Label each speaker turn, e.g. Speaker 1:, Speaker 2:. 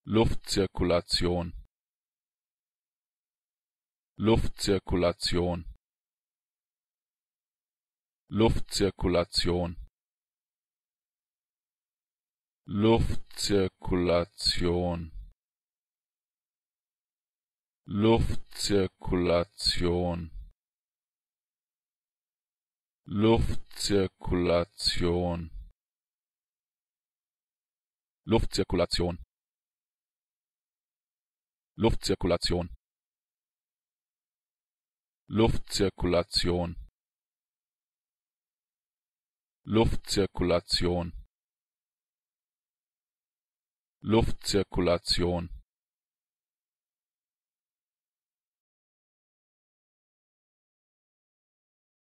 Speaker 1: Luftzirkulation, Luftzirkulation, Luftzirkulation, Luftzirkulation, Luftzirkulation, Luftzirkulation, Luftzirkulation, Luftzirkulation, Luftzirkulation, Luftzirkulation, Luftzirkulation,